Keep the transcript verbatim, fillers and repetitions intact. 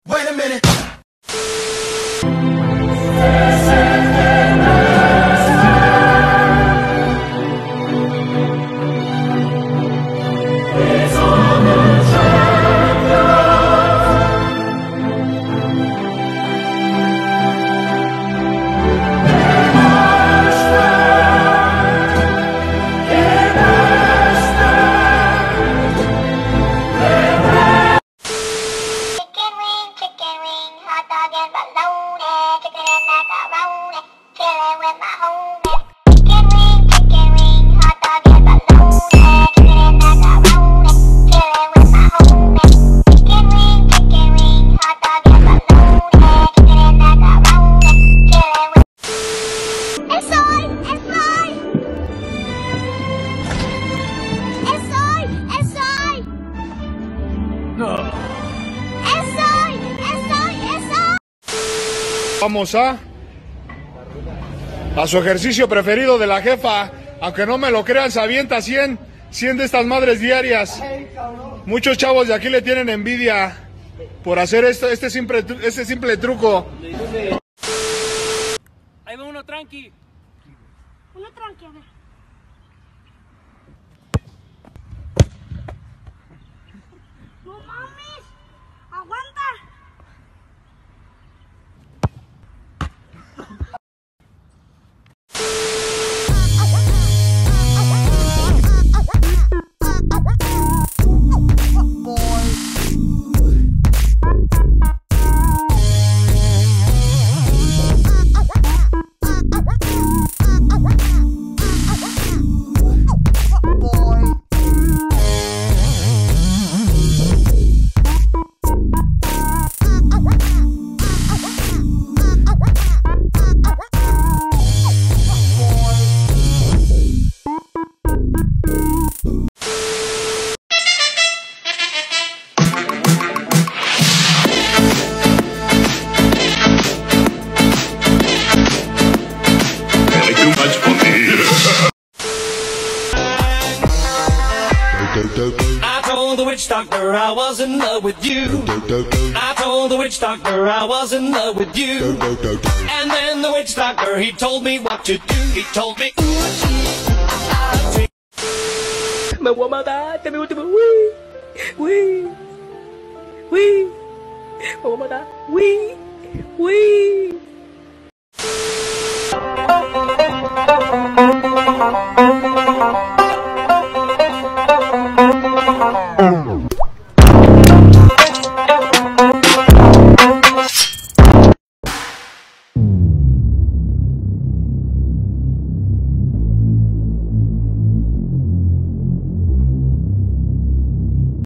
Wait a minute. Vamos a a su ejercicio preferido de la jefa. Aunque no me lo crean, se avienta cien de estas madres diarias. Muchos chavos de aquí le tienen envidia por hacer esto, este simple, este simple truco. Ahí va uno tranqui. Uno tranqui, a ver. No mames, aguanta. I told the witch doctor I was in love with you. I told the witch doctor I was in love with you. And then the witch doctor, he told me what to do. He told me, me voy a matar, te me voy a matar, uy, uy, me voy a matar, uy, uy.